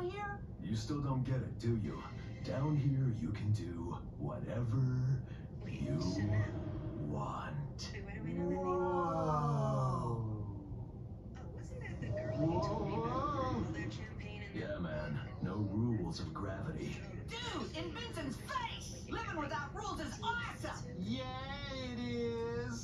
down here? You still don't get it, do you? Down here, you can do whatever you want. Whoa. Yeah, man. No rules of gravity. Dude, in Vincent's face! Living without rules is awesome! Yeah, it is.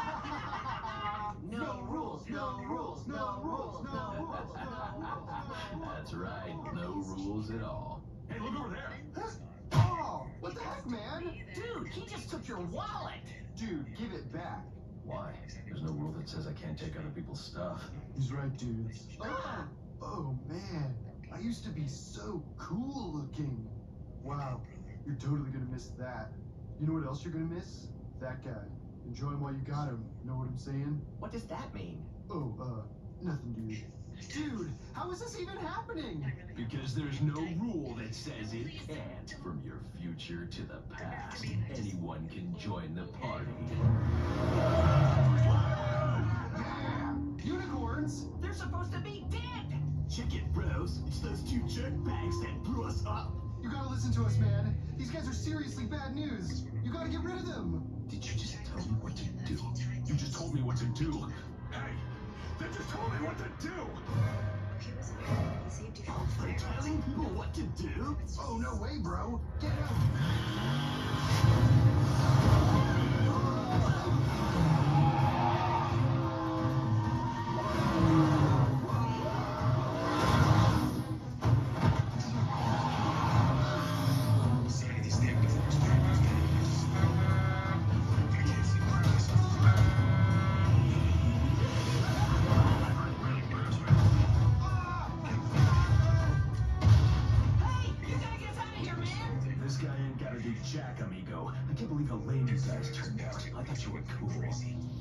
No rules, no rules, no rules, no rules, That's right. No rules at all. Hey, look over there. Oh, what the heck, man? Dude, he just took your wallet! Dude, give it back. Why? There's no rule that says I can't take other people's stuff. He's right, dudes. Oh, man. I used to be so cool looking. Wow, you're totally gonna miss that. You know what else you're gonna miss? That guy. Enjoy him while you got him. Know what I'm saying? What does that mean? Oh, nothing, dude. Dude, how is this even happening? Because there's no rule that says it can't. From your future to the past, anyone can join the party. Yeah! Unicorns! They're supposed to be dead! Check it, bros. It's those two jerkbags that blew us up. You gotta listen to us, man. These guys are seriously bad news. You gotta get rid of them. Did you just tell me what to do? You just told me what to do. Hey, they just told me what to do. They're telling people what to do? Oh, no way, bro. Get out. This guy ain't got a big jack, amigo. I can't believe how lame you guys turned out. I thought you were cool.